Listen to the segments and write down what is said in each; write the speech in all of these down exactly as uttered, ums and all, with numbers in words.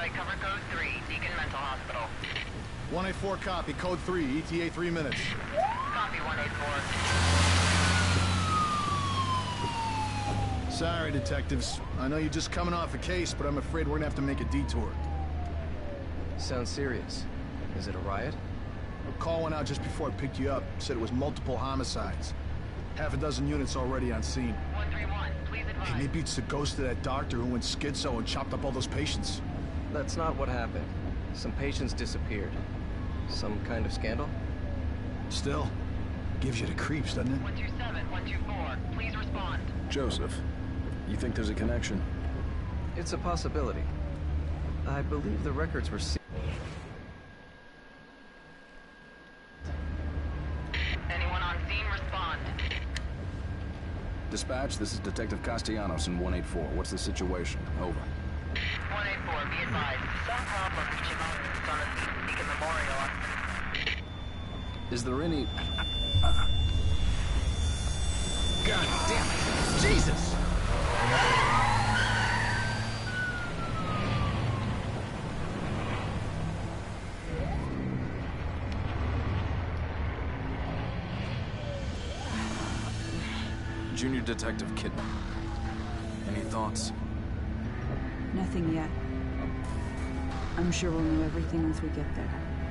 Strike cover code three, Deacon Mental Hospital. one eighty-four copy, code three, E T A three minutes. Copy one eighty-four. Sorry, detectives. I know you're just coming off a case, but I'm afraid we're gonna have to make a detour. Sounds serious. Is it a riot? A call went out just before I picked you up. Said it was multiple homicides. Half a dozen units already on scene. one three one, please advise. Hey, maybe it's the ghost of that doctor who went schizo and chopped up all those patients. That's not what happened. Some patients disappeared. Some kind of scandal? Still, gives you the creeps, doesn't it? one two seven, one two four, please respond. Joseph, you think there's a connection? It's a possibility. I believe the records were se- Anyone on scene, respond. Dispatch, this is Detective Castellanos in one eighty-four. What's the situation? Over. one eighty-four, be advised. Some problem reaching out on the scene, Deacon Memorial. Is there any... God damn it! Jesus! Junior Detective Kidman. Any thoughts? Nothing yet. I'm sure we'll know everything once we get there.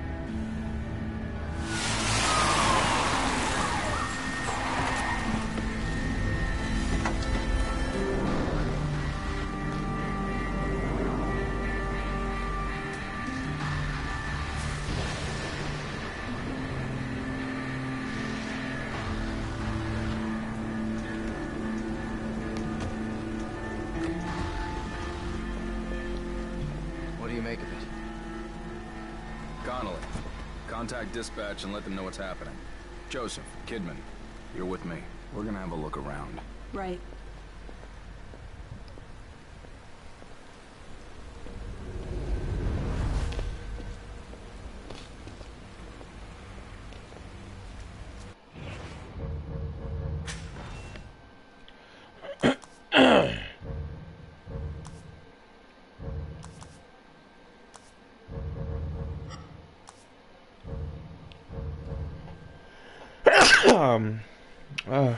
What do you make of it? Connolly, contact dispatch and let them know what's happening. Joseph, Kidman, you're with me. We're gonna have a look around. Right. um, uh.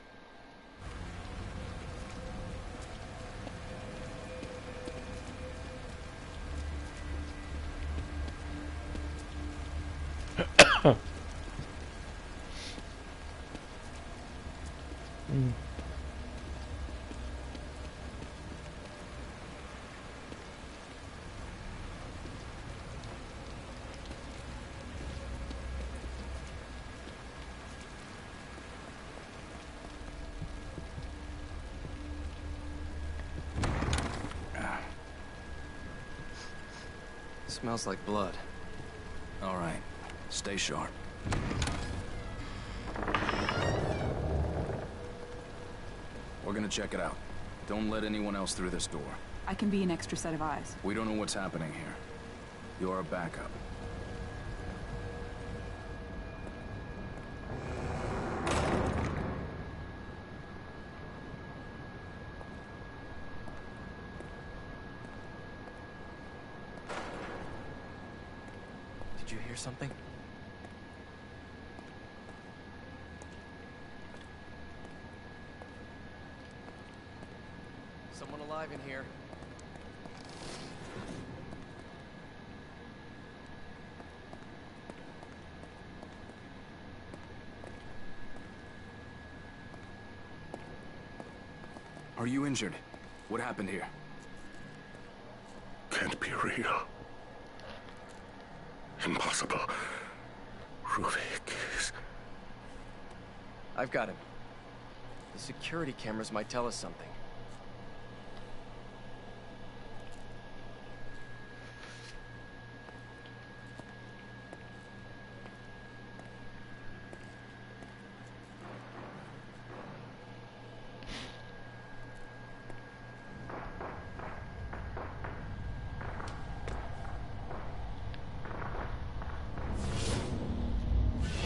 mm. Smells like blood. All right, stay sharp. We're gonna check it out. Don't let anyone else through this door. I can be an extra set of eyes. We don't know what's happening here. You're our backup. Did you hear something? Someone alive in here. Are you injured? What happened here? Can't be real. Impossible. Ruvik is... I've got him. The security cameras might tell us something.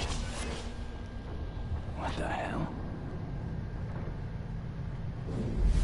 What the hell?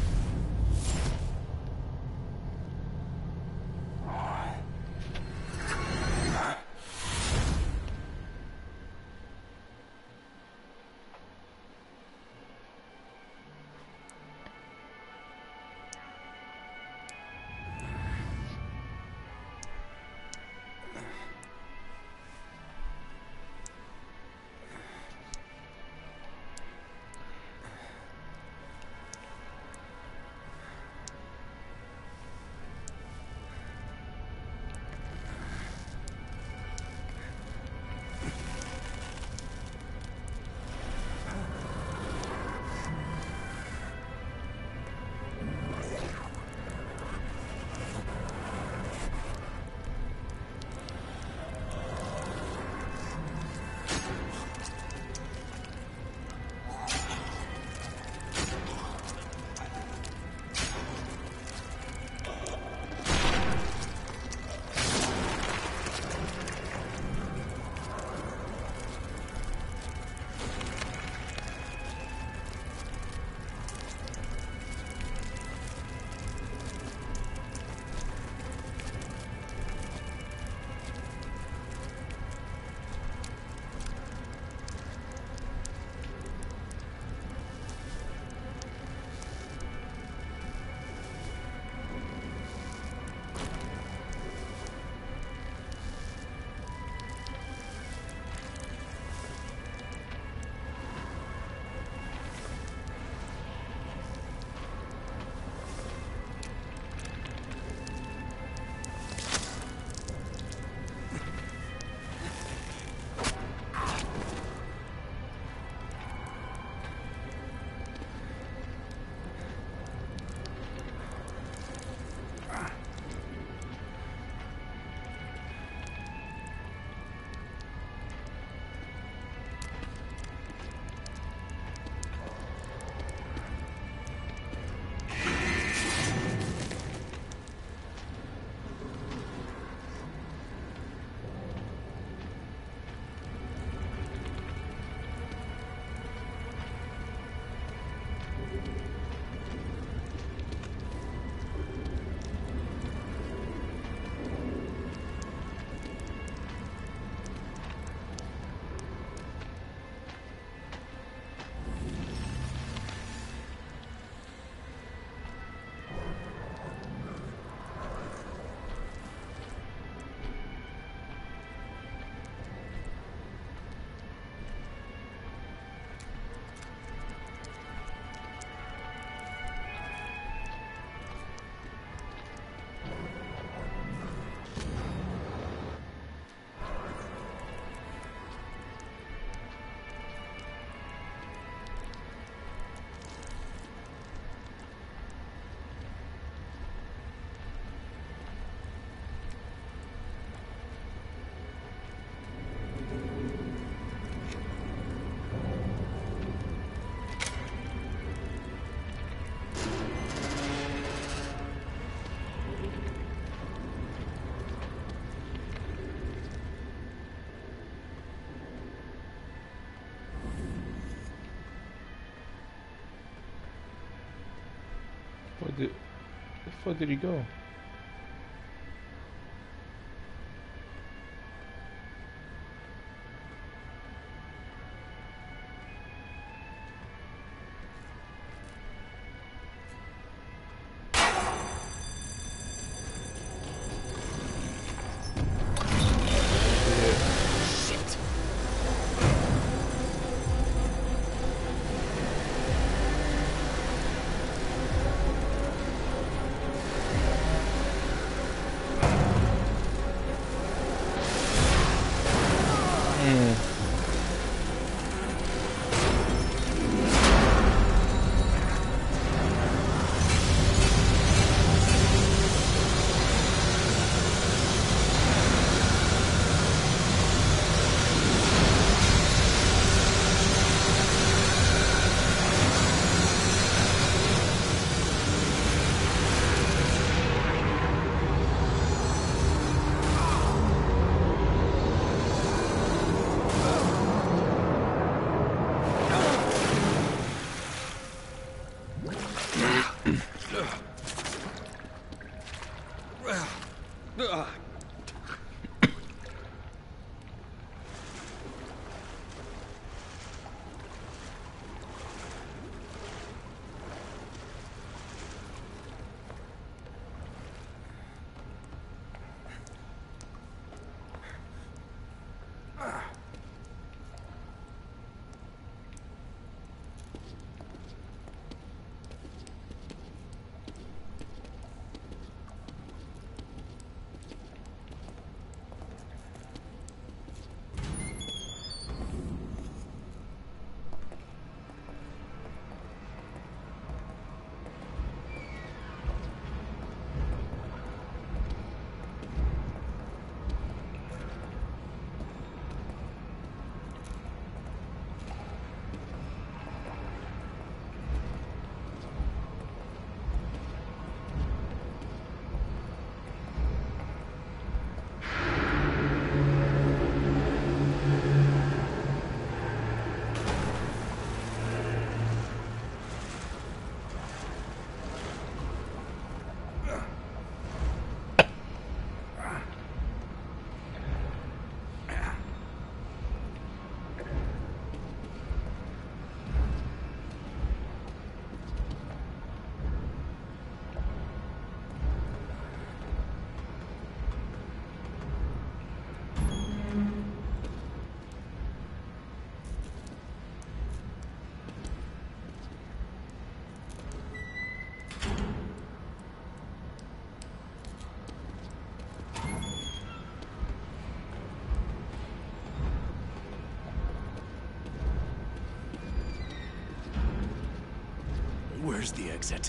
Where did, where the fuck did he go? Where's the exit?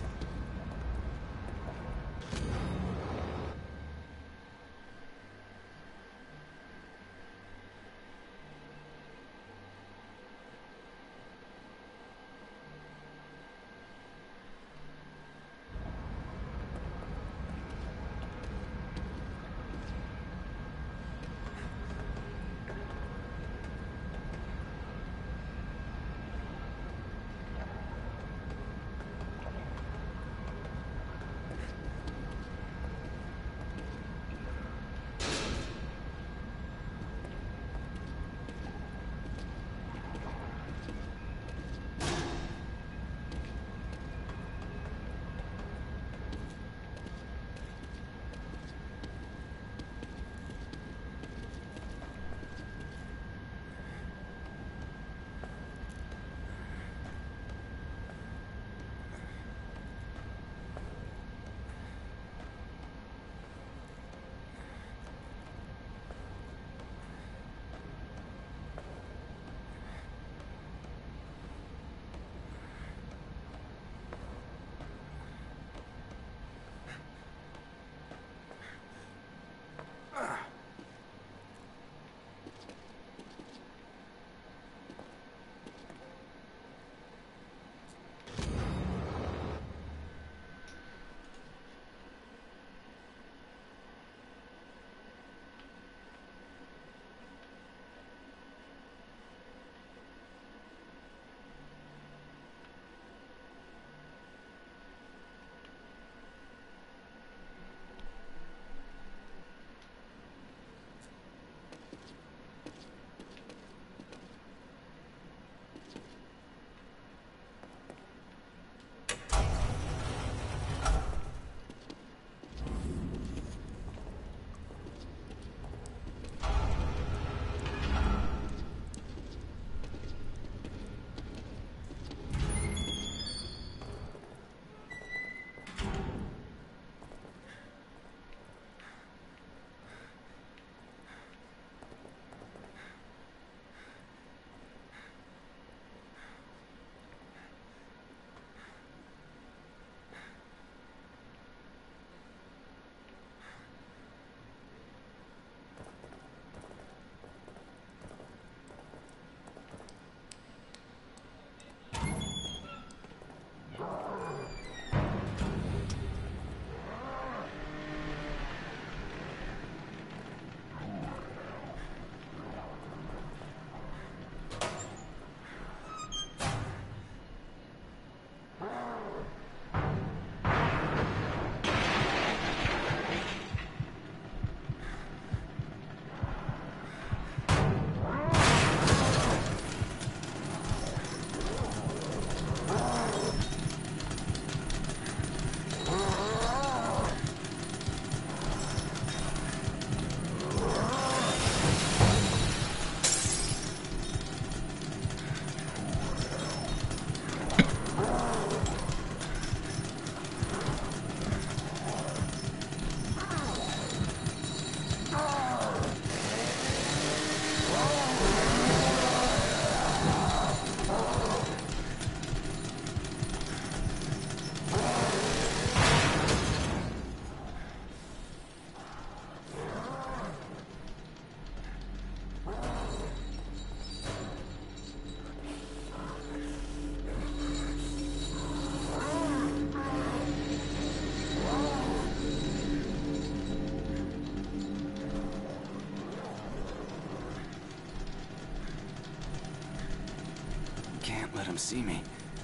can't let him see me.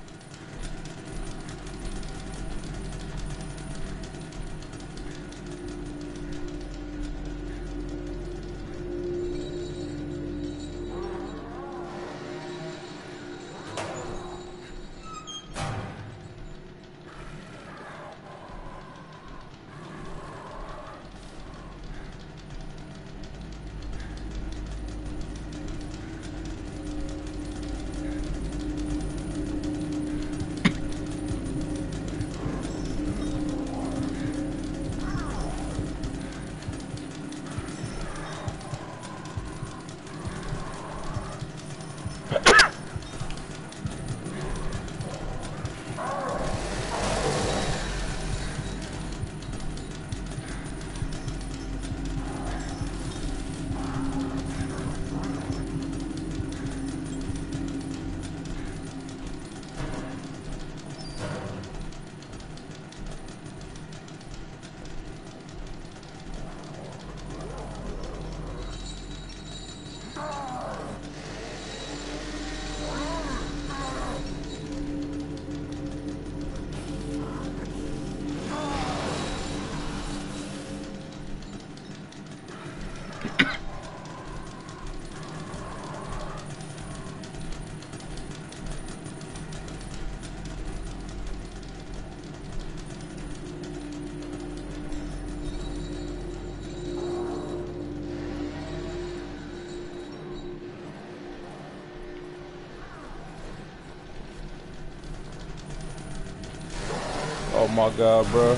Oh my god, bro.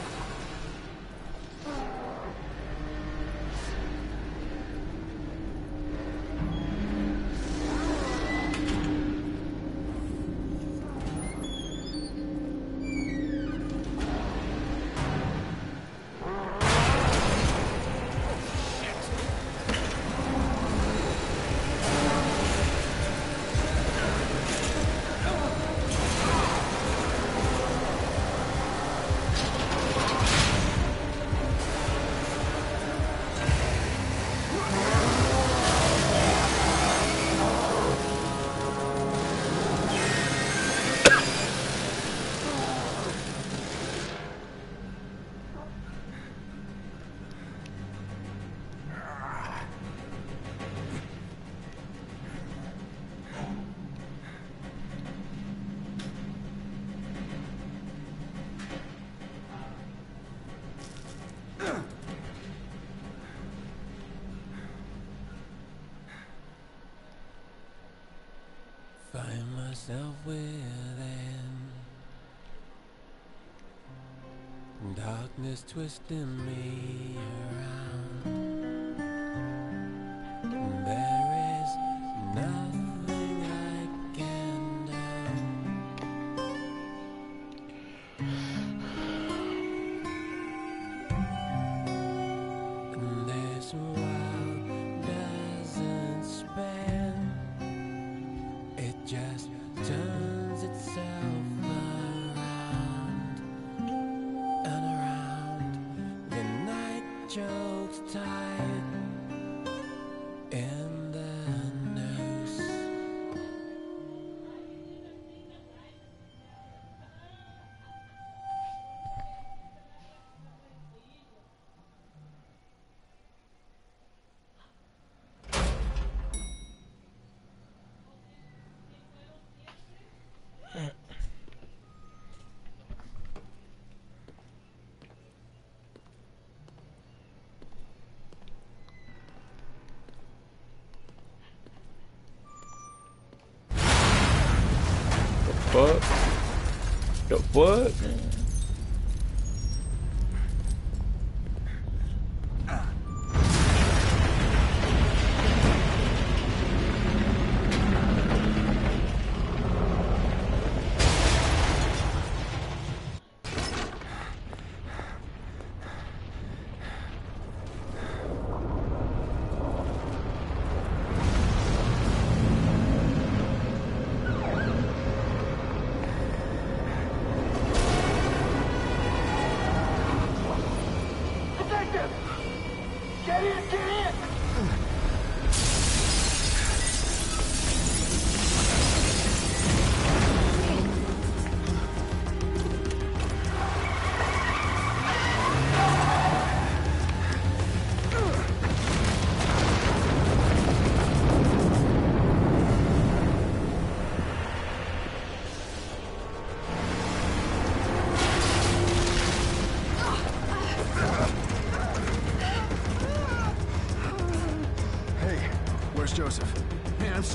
Find myself within darkness twisting me around. There is nothing I can do. And this world doesn't spin. It just turns itself around and around. The night chokes tight in the noose. Fuck. The fuck?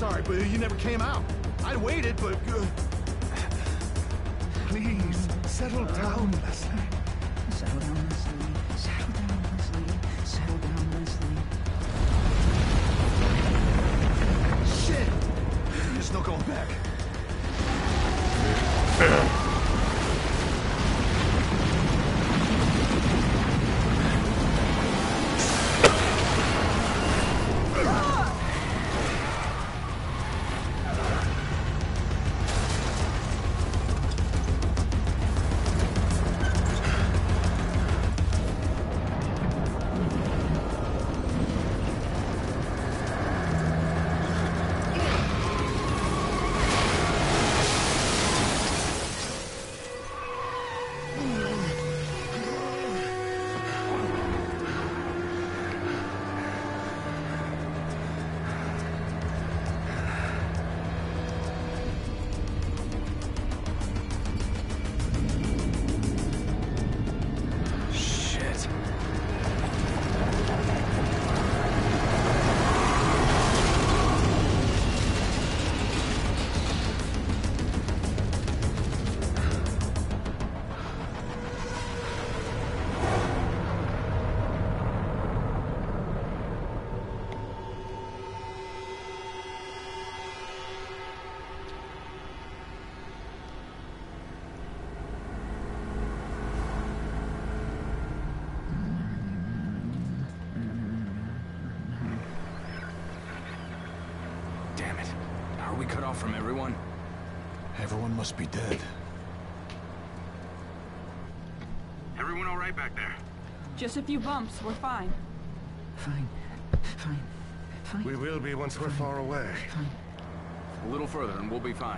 sorry, but you never came out. I waited, but... Uh... Please, settle down, Leslie. Settle down, Leslie. Settle down, Leslie. Settle down, Leslie. Shit! There's no going back. Are we cut off from everyone? Everyone must be dead. Everyone all right back there? Just a few bumps. We're fine. Fine. Fine. Fine. We will be once we're far away. Fine. A little further and we'll be fine.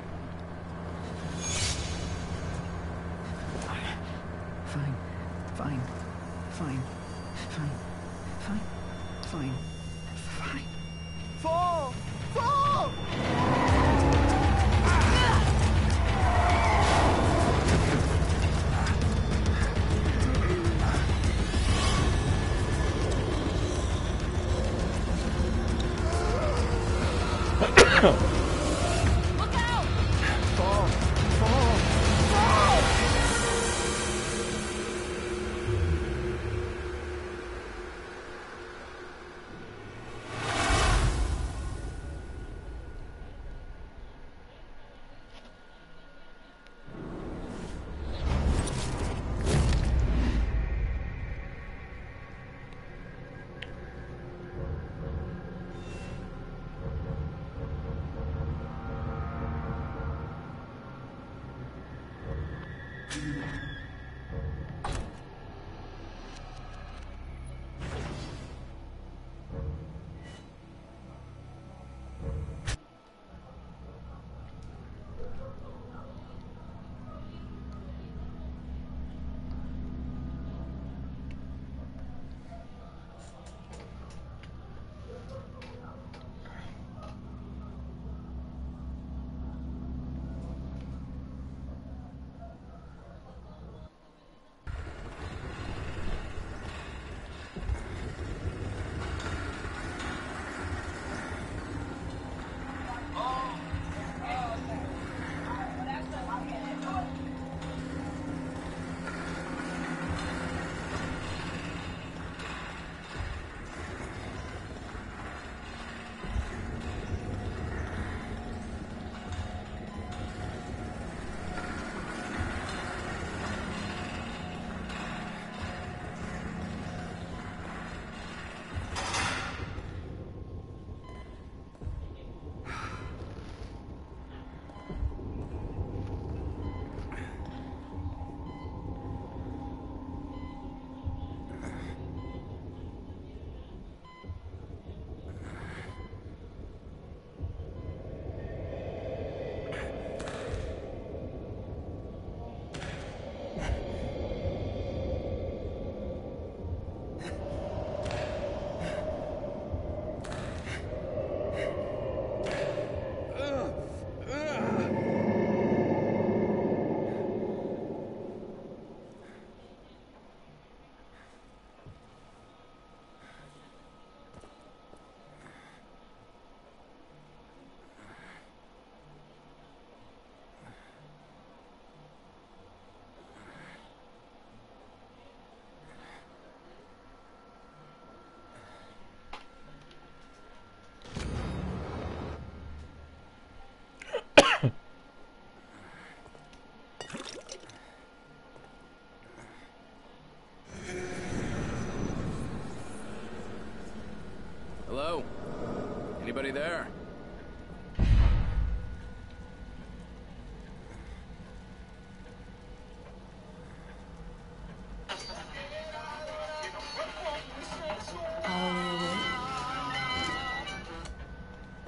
Fine. Fine. Fine. Fine. Fine. Fine. Fine. Fall! Fall! Look out! Fall! Fall! Fall!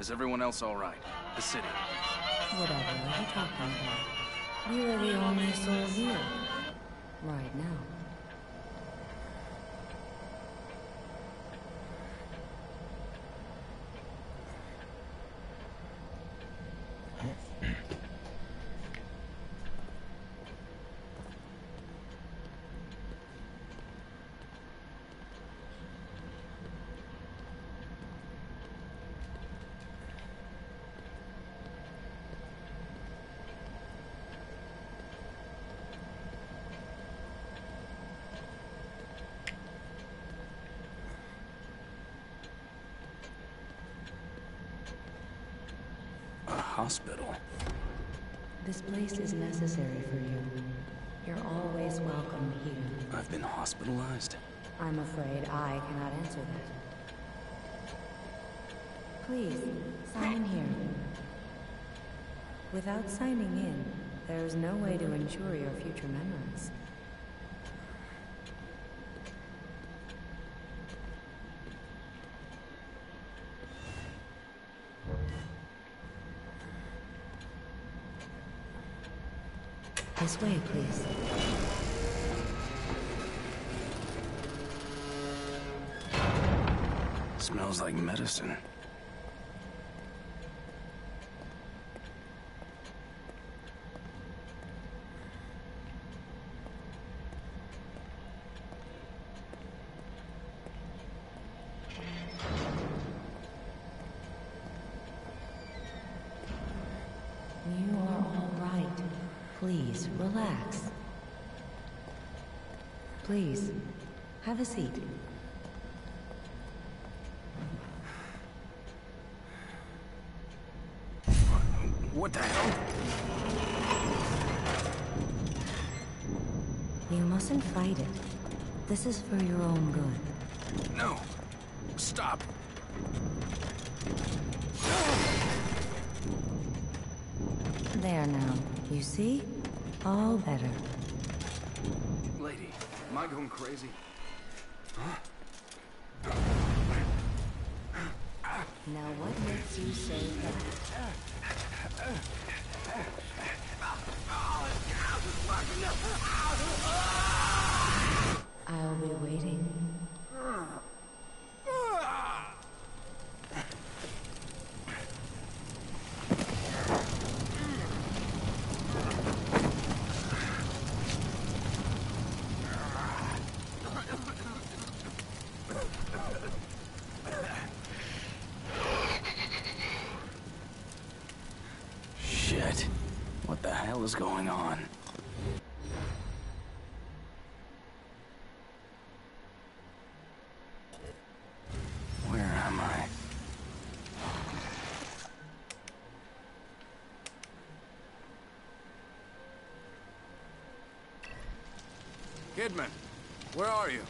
Is everyone else all right? The city. Whatever are you talking about? You are the only soul here. Right now. Hospital. This place is necessary for you. You're always welcome here. I've been hospitalized? I'm afraid I cannot answer that. Please, sign here. Without signing in, there is no way to ensure your future memories. This way, please. Smells like medicine. You are all right. Please, relax. Please, have a seat. What the hell? You mustn't fight it. This is for your own good. No. Stop. There now. You see? All better. Lady, am I going crazy? Now what makes you say that? I'll be waiting. Shit. What the hell is going on? Where am I? Kidman, where are you?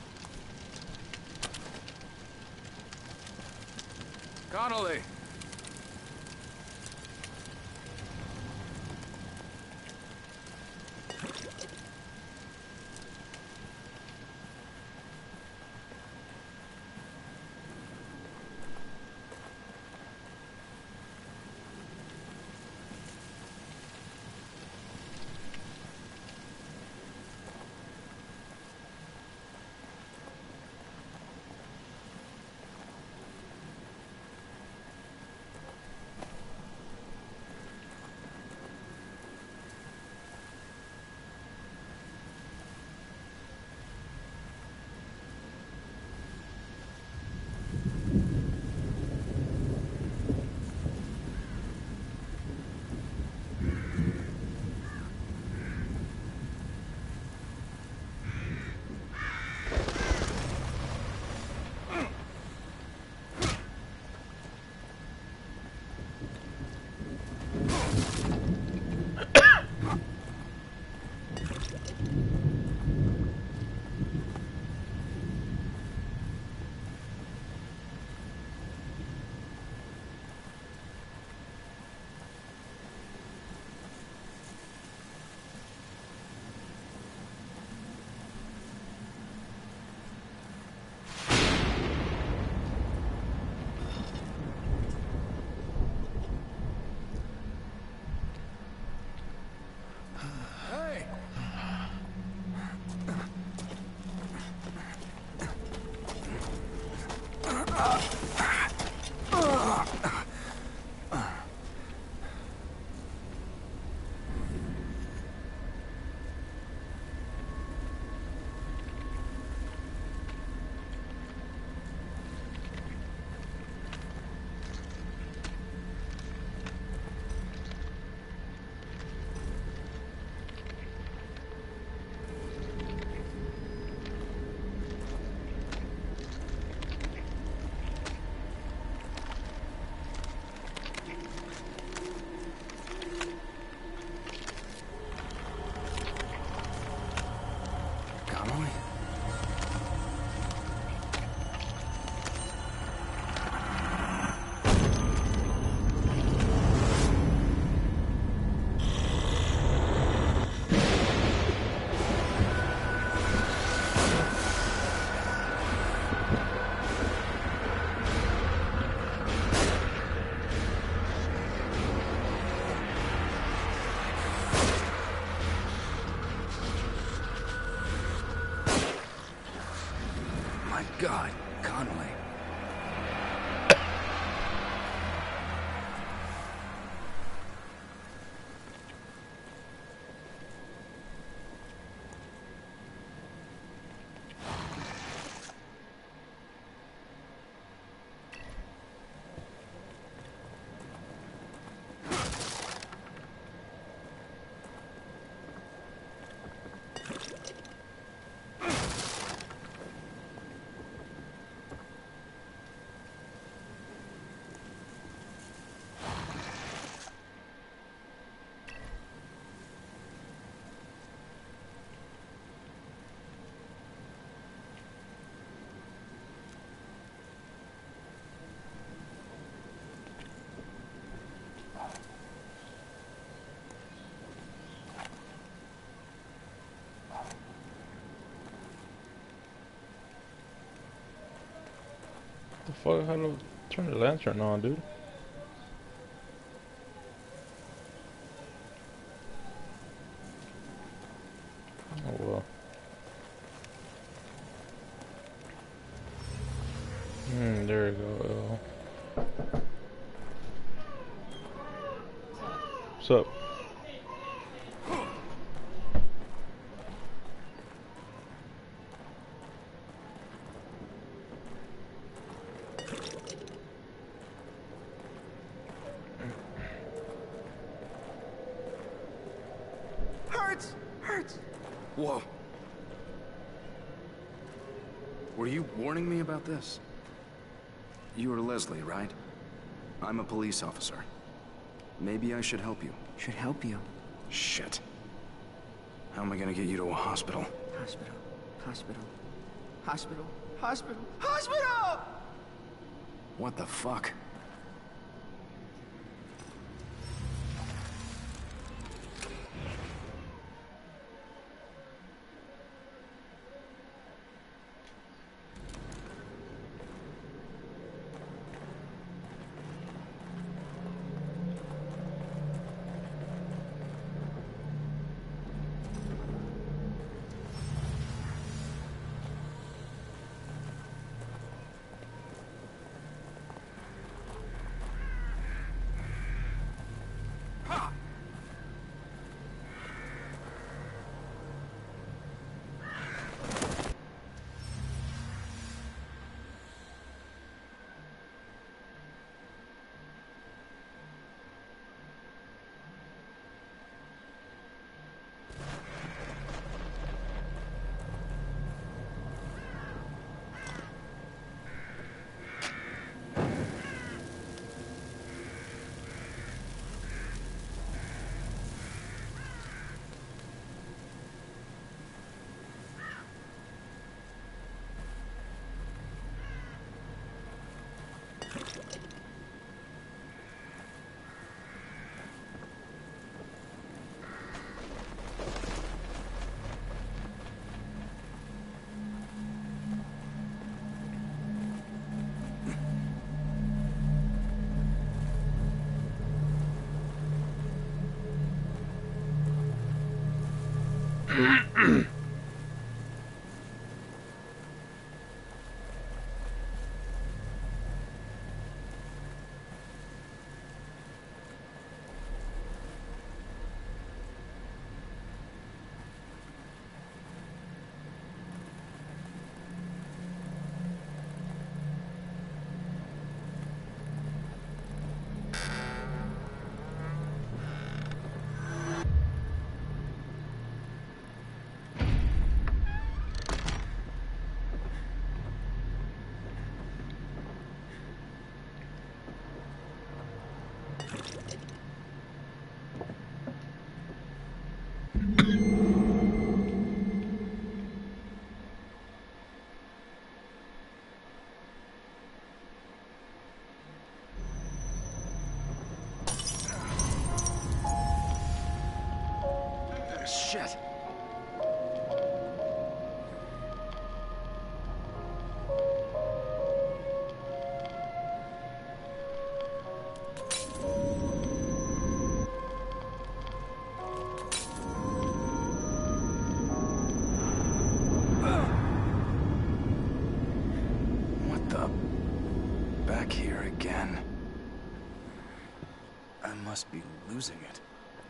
Connolly! God, Conway. The fuck? How do I turn the lantern on, dude? Oh well. Hmm, there we go. What's up? Hurts! Hurts! Whoa. Were you warning me about this? You are Leslie, right? I'm a police officer. Maybe I should help you. Should help you. Shit. How am I gonna get you to a hospital? Hospital. Hospital. Hospital. Hospital. Hospital! What the fuck? Shit. must be losing it.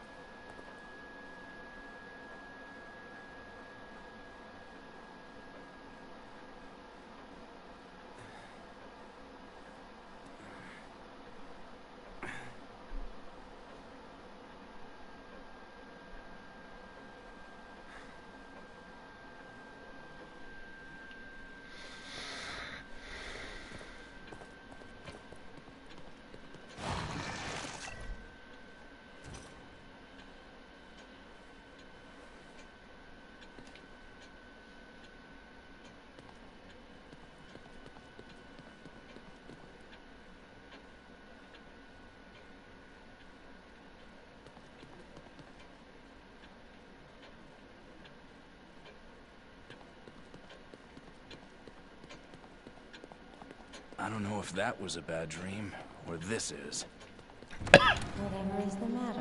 I don't know if that was a bad dream, or this is. Whatever is the matter?